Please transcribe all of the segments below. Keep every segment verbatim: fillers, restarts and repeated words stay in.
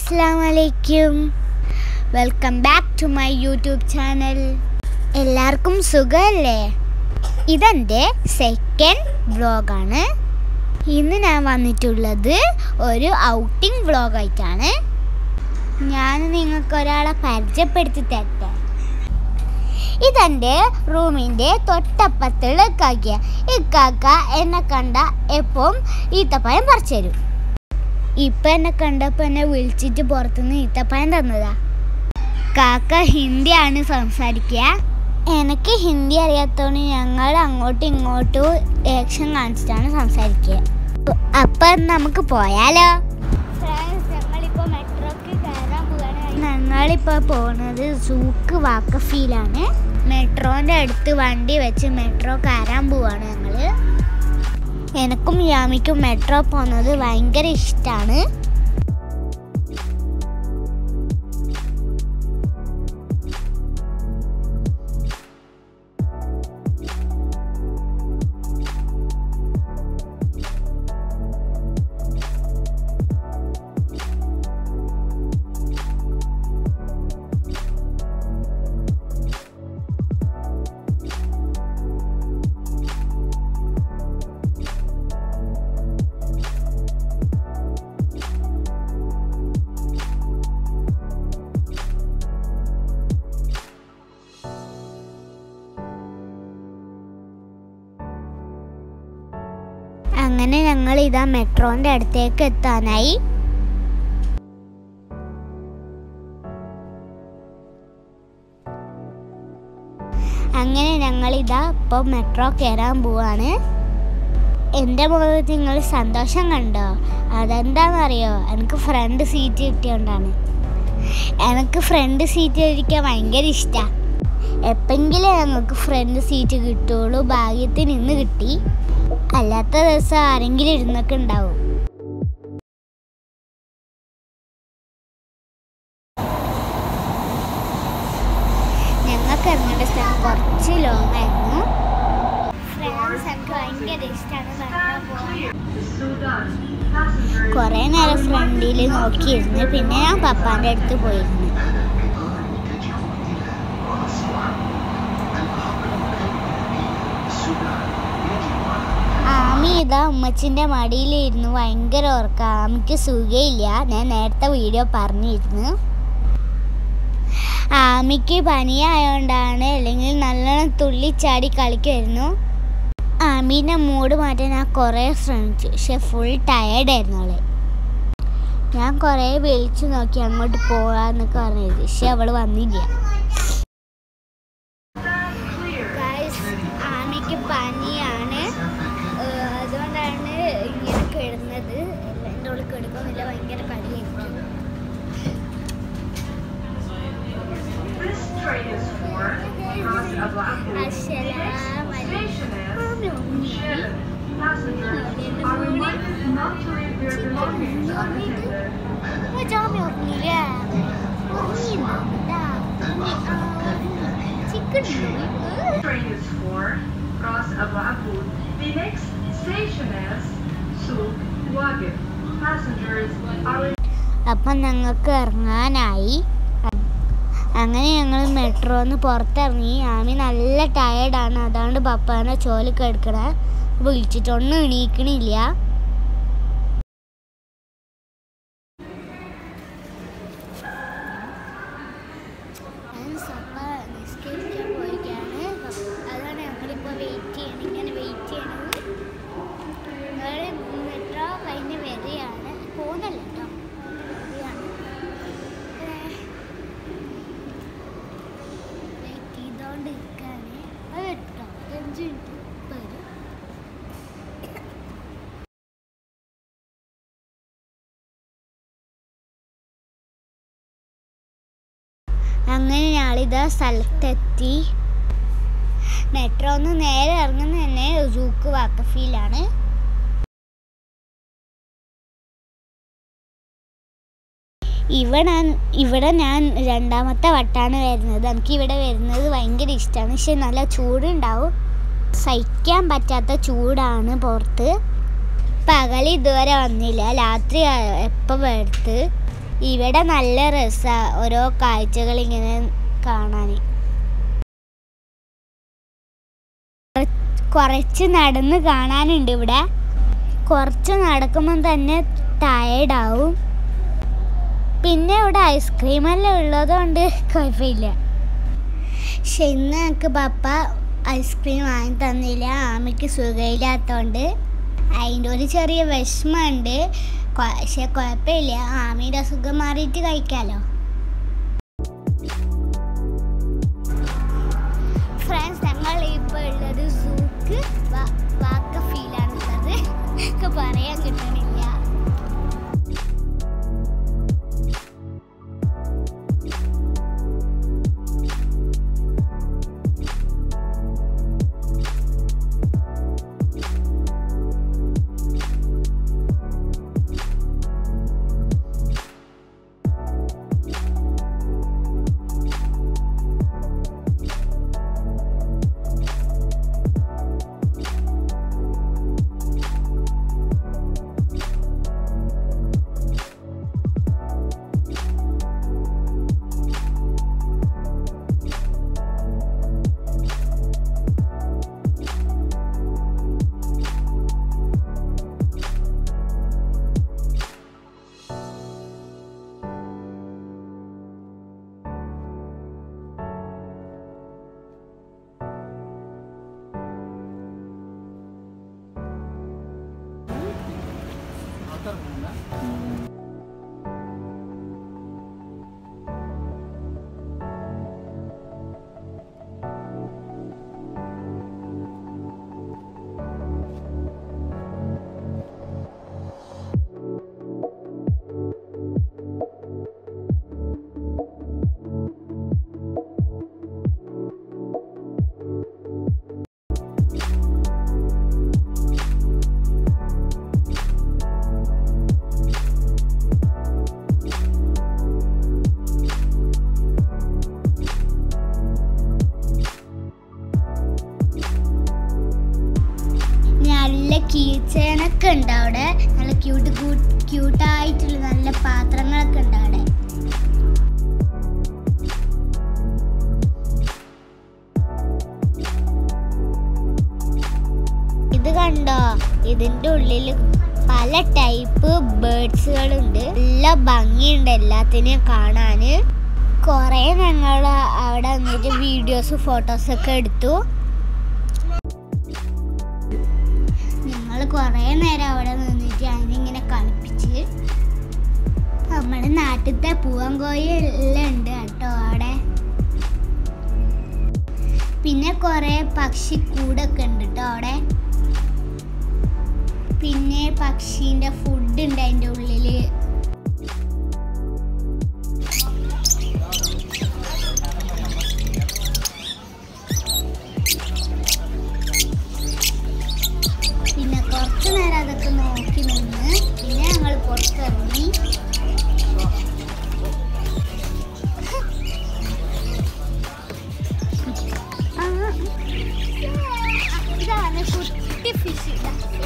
Assalamualaikum. Welcome back to my YouTube channel. എല്ലാവർക്കും സുഖമല്ലേ? ഇതെൻ്റെ സെക്കൻഡ് വ്ളോഗാണ്. ഇന്ന് ഞാൻ വന്നിട്ടുള്ളത് ഒരു ഔട്ടിംഗ് വ്ളോഗായിട്ടാണ്. ഞാൻ നിങ്ങൾക്ക് ഒരാളെ പരിചയപ്പെടുത്തി തരട്ടെ. ഇതെൻ്റെ റൂമിൻ്റെ തൊട്ടപ്പത്തുള്ള ഇക്കാക്കിയ ഇക്കാക്ക എന്നെ കണ്ട എപ്പം ഈത്തപ്പഴം പറിച്ചു തരും. ഇപ്പം എന്നെ കണ്ടപ്പോൾ എന്നെ വിളിച്ചിട്ട് പുറത്തുനിന്ന് ഈത്തപ്പഴം തന്നതാ. കാക്ക ഹിന്ദിയാണ് സംസാരിക്കുക. എനിക്ക് ഹിന്ദി അറിയാത്തതുകൊണ്ട് ഞങ്ങൾ അങ്ങോട്ടും ഇങ്ങോട്ടും ആക്ഷൻ കാണിച്ചിട്ടാണ് സംസാരിക്കുക. അപ്പം നമുക്ക് പോയാലോ? ഞങ്ങളിപ്പോൾ മെട്രോക്ക് കയറാൻ പോവുകയാണ്. ഞങ്ങളിപ്പോൾ പോകുന്നത് സൂക്ക് വാക്കഫിലാണ്. മെട്രോൻ്റെ അടുത്ത് വണ്ടി വെച്ച് മെട്രോ കയറാൻ പോവുകയാണ് ഞങ്ങൾ. എനിക്കും യാമിക്കും മെട്രോ പോകുന്നത് ഭയങ്കര ഇഷ്ടമാണ്. അങ്ങനെ ഞങ്ങൾ ഇതാ മെട്രോൻ്റെ അടുത്തേക്ക് എത്താനായി. അങ്ങനെ ഞങ്ങളിതാ ഇപ്പോൾ മെട്രോ കയറാൻ പോവാണ്. എൻ്റെ മുഖത്ത് നിങ്ങൾ സന്തോഷം കണ്ടോ? അതെന്താണെന്നറിയോ? എനിക്ക് ഫ്രണ്ട് സീറ്റ് കിട്ടിയോണ്ടാണ്. എനിക്ക് ഫ്രണ്ട് സീറ്റ് ഇരിക്കാൻ ഭയങ്കര ഇഷ്ടമാണ്. എപ്പോഴെങ്കിലും ഞങ്ങൾക്ക് ഫ്രണ്ട് സീറ്റ് കിട്ടുള്ളൂ. ഭാഗ്യത്തിന് ഇന്ന് കിട്ടി. അല്ലാത്ത ദിവസം ആരെങ്കിലും ഇരുന്നൊക്കെ ഉണ്ടാവും. ഞങ്ങൾക്ക് ഇറങ്ങേണ്ട സ്ഥലം കുറച്ച് ലോങ് ആയിരുന്നു. ഫ്രണ്ട്സ് എനിക്ക് ഭയങ്കര ഇഷ്ടമാണ്. കുറേ നേരം ഫ്രണ്ടിൽ നോക്കിയിരുന്നു. പിന്നെ ഞാൻ പപ്പാൻ്റെ അടുത്ത് പോയിരുന്നു. ആമി ഇതാ ഉമ്മച്ചിൻ്റെ മടിയിലിരുന്നു ഭയങ്കര ഉറക്കം. ആമിക്ക് സുഖമില്ല. ഞാൻ നേരത്തെ വീഡിയോ പറഞ്ഞിരുന്നു. ആമിക്ക് പനിയായതുകൊണ്ടാണ്, അല്ലെങ്കിൽ നല്ലോണം തുള്ളിച്ചാടി കളിക്കുമായിരുന്നു. ആമീൻ്റെ മൂഡ് മാറ്റാൻ ഞാൻ കുറേ ശ്രമിച്ചു. പക്ഷെ ഫുൾ ടയേർഡായിരുന്നു അവള്. ഞാൻ കുറേ വിളിച്ചു നോക്കി അങ്ങോട്ട് പോകാമെന്നൊക്കെ പറഞ്ഞത്. പക്ഷെ അവൾ വന്നില്ല. ആമിക്ക് പനിയാണ്, അതുകൊണ്ടാണ് ഇങ്ങനെ കിടന്നത്. എൻ്റെ ഉള്ളിൽ കിടക്കുന്നില്ല, ഭയങ്കര കളിയായിരിക്കും. The next station is waqif. Passengers are. അപ്പം ഞങ്ങൾക്ക് ഇറങ്ങാനായി. അങ്ങനെ ഞങ്ങൾ മെട്രോന്ന് പുറത്തിറങ്ങി. ആമി നല്ല ടയേർഡാണ്, അതുകൊണ്ട് പപ്പാനെ ചോലൊക്കെ എടുക്കണേ. വിളിച്ചിട്ടൊന്നും എണീക്കണില്ല. നിസ്കരിക്കാൻ പോയിക്കാണ്. അതാണ് ഞങ്ങളിപ്പോൾ വെയിറ്റ് ചെയ്യണം. ഇങ്ങനെ വെയിറ്റ് ചെയ്യണത്. മെട്രോ കഴിഞ്ഞ് വരികയാണ്. പോകുന്നല്ല കേട്ടോ, വെയിറ്റ് ചെയ്തോണ്ട് ഇരിക്കാണ്. അത് കേട്ടോ അഞ്ച് മിനിറ്റ് വരും. അങ്ങനെ ഞങ്ങളിതാ സ്ഥലത്തെത്തി. മെട്രോ ഒന്ന് നേരെ ഇറങ്ങുന്ന തന്നെ സൂക്ക് വാക്കഫിലാണ്. ഇവിടെ ഇവിടെ ഞാൻ രണ്ടാമത്തെ വട്ടാണ് വരുന്നത്. എനിക്ക് ഇവിടെ വരുന്നത് ഭയങ്കര ഇഷ്ടമാണ്. പക്ഷെ നല്ല ചൂടുണ്ടാവും. സഹിക്കാൻ പറ്റാത്ത ചൂടാണ് പുറത്ത്. പകൽ ഇതുവരെ വന്നില്ല, രാത്രി എപ്പോൾ എടുത്ത് ഇവിടെ നല്ല രസമാണ് ഓരോ കാഴ്ചകൾ ഇങ്ങനെ കാണാൻ. കുറച്ച് നടന്ന് കാണാനുണ്ട് ഇവിടെ. കുറച്ച് നടക്കുമ്പം തന്നെ ടയേർഡാവും. പിന്നെ ഇവിടെ ഐസ്ക്രീമെല്ലാം ഉള്ളതുകൊണ്ട് കുഴപ്പമില്ല. പക്ഷെ ഇന്ന് എനിക്ക് പപ്പ ഐസ്ക്രീം വാങ്ങി തന്നില്ല. ആമയ്ക്ക് സുഖമില്ലാത്തതുകൊണ്ട് അതിൻ്റെ ഒരു ചെറിയ വിഷമമുണ്ട്. പക്ഷെ കുഴപ്പമില്ല, ആമയുടെ അസുഖം മാറിയിട്ട് കഴിക്കാമല്ലോ. ഫ്രണ്ട്സ്, ഞങ്ങൾ ഇപ്പോൾ ഉള്ളത് സൂക്ക് വാക്കഫിലാണുള്ളത്. എനിക്ക് പറയാൻ കിട്ടണില്ല. കീച്ചേനൊക്കെ ഉണ്ട് അവിടെ. നല്ല ക്യൂട്ട് ക്യൂട്ടായിട്ടുള്ള നല്ല പാത്രങ്ങളൊക്കെ ഉണ്ട് അവിടെ. ഇത് കണ്ടോ, ഇതിൻ്റെ ഉള്ളിൽ പല ടൈപ്പ് ബേർഡ്സുകളുണ്ട്. നല്ല ഭംഗിയുണ്ട് എല്ലാത്തിനെയും കാണാൻ. കുറേ ഞങ്ങൾ അവിടെ വന്നിട്ട് വീഡിയോസ് ഫോട്ടോസൊക്കെ എടുത്തു. കുറേ നേരം അവിടെ നിന്നിട്ട് അതിനിങ്ങനെ കളിപ്പിച്ച്. നമ്മുടെ നാട്ടിലത്തെ പൂവൻകോഴി എല്ലാം ഉണ്ട് കേട്ടോ അവിടെ. പിന്നെ കുറേ പക്ഷിക്കൂടൊക്കെ ഉണ്ട് കേട്ടോ അവിടെ. പിന്നെ പക്ഷീൻ്റെ ഫുഡ് ഉണ്ട് അതിൻ്റെ ഉള്ളിൽ. കുറച്ച് നേരം അതൊക്കെ നോക്കി നിന്ന് പിന്നെ ഞങ്ങൾ പുറത്തിറങ്ങി. ഇതാണ് കുട്ടി ഫിഷ്.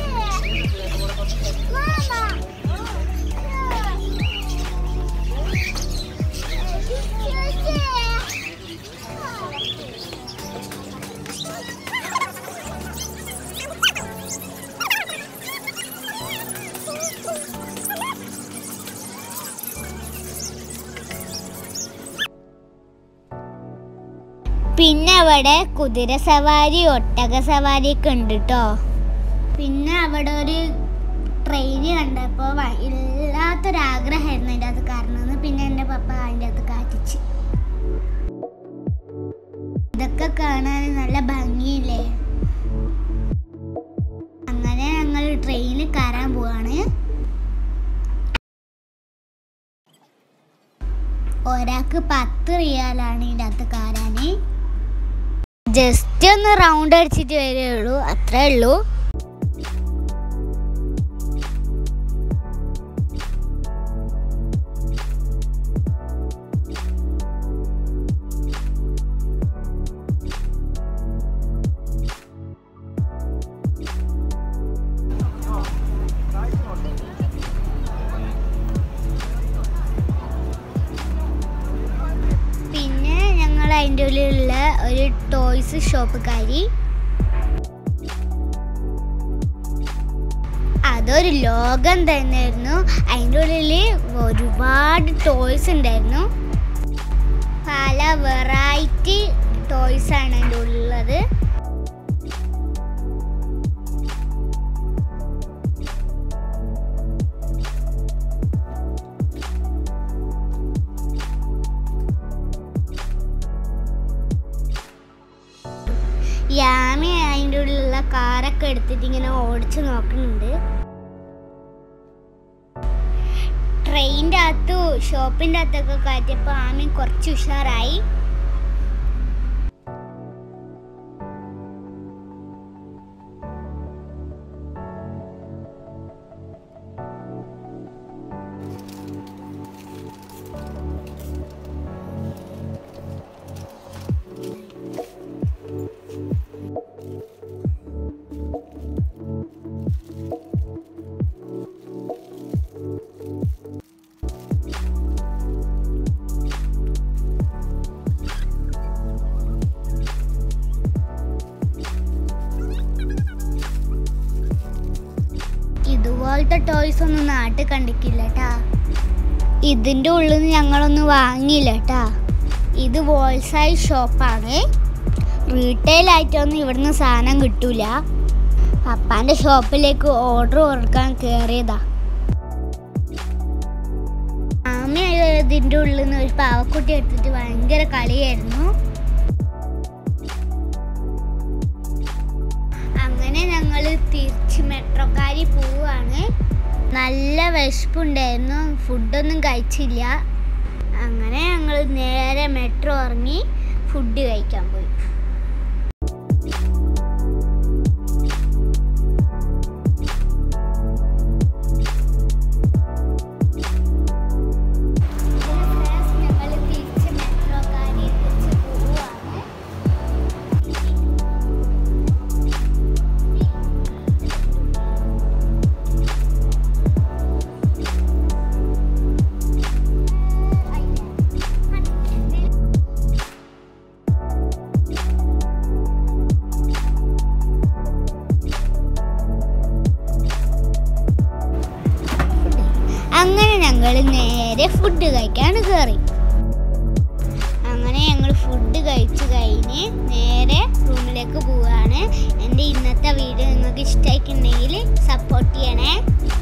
പിന്നെ അവിടെ കുതിര സവാരി, ഒട്ടക സവാരി ഒക്കെ ഉണ്ട് കേട്ടോ. പിന്നെ അവിടെ ഒരു ട്രെയിൻ കണ്ടപ്പോൾ ഇല്ലാത്തൊരാഗ്രഹമായിരുന്നു അതിൻ്റെ അകത്ത് കയറണമെന്ന്. പിന്നെ എൻ്റെ പപ്പ അതിൻ്റെ അകത്ത് കാറ്റിച്ച്. ഇതൊക്കെ കാണാൻ നല്ല ഭംഗിയില്ലേ. അങ്ങനെ ഞങ്ങൾ ട്രെയിനിൽ കയറാൻ പോവാണ്. ഒരാൾക്ക് പത്ത് റിയാലാണ് ഇതിൻ്റെ അകത്ത് കയറാൻ. ജസ്റ്റ് ഒന്ന് റൗണ്ട് അടിച്ചിട്ട് വരികയുള്ളൂ, അത്രേ ഉള്ളൂ. അതിൻ്റെ ഉള്ളിലുള്ള ഒരു ടോയ്സ് ഷോപ്പ് കയറി. അതൊരു ലോകം തന്നെയായിരുന്നു. അതിൻ്റെ ഉള്ളിൽ ഒരുപാട് ടോയ്സ് ഉണ്ടായിരുന്നു. പല വെറൈറ്റി ടോയ്സ് ആണ് അതിൻ്റെ ഉള്ളിലുള്ളത്. യാമി അതിൻ്റെ ഉള്ളിലുള്ള കാറൊക്കെ എടുത്തിട്ട് ഇങ്ങനെ ഓടിച്ച് നോക്കുന്നുണ്ട്. ട്രെയിനിൻ്റെ അകത്ത് ഷോപ്പിൻ്റെ അകത്തൊക്കെ കയറ്റിയപ്പോൾ ആമി കുറച്ച് ഉഷാറായി. ഇതുപോലത്തെ ടോയ്സ് ഒന്നും നാട്ടിൽ കണ്ടിട്ടില്ല കേട്ടാ. ഇതിൻ്റെ ഉള്ളിൽ നിന്ന് ഞങ്ങളൊന്നും വാങ്ങിയില്ല കേട്ടാ. ഇത് ഹോൾസെയിൽ ഷോപ്പാണ്. റീറ്റെയിൽ ആയിട്ടൊന്നും ഇവിടുന്ന് സാധനം കിട്ടൂല. പപ്പാൻ്റെ ഷോപ്പിലേക്ക് ഓർഡർ കൊടുക്കാൻ കയറിയതാ. ആമ ഇതിൻ്റെ ഉള്ളിൽ നിന്ന് ഒരു പാവക്കുട്ടി എടുത്തിട്ട് ഭയങ്കര കളിയായിരുന്നു. അങ്ങനെ ഞങ്ങൾ തിരിച്ച് മെട്രോക്കാരി പോവാണ്. നല്ല വിശപ്പുണ്ടായിരുന്നു, ഫുഡൊന്നും കഴിച്ചില്ല. അങ്ങനെ ഞങ്ങൾ നേരെ മെട്രോ ഇറങ്ങി ഫുഡ് കഴിക്കാൻ പോയി. അങ്ങനെ ഞങ്ങൾ നേരെ ഫുഡ് കഴിക്കാൻ കയറി. അങ്ങനെ ഞങ്ങൾ ഫുഡ് കഴിച്ച് കഴിഞ്ഞ് നേരെ റൂമിലേക്ക് പോവുകയാണ്. എൻ്റെ ഇന്നത്തെ വീഡിയോ നിങ്ങൾക്ക് ഇഷ്ടമായിട്ടുണ്ടെങ്കിൽ സപ്പോർട്ട് ചെയ്യണേ.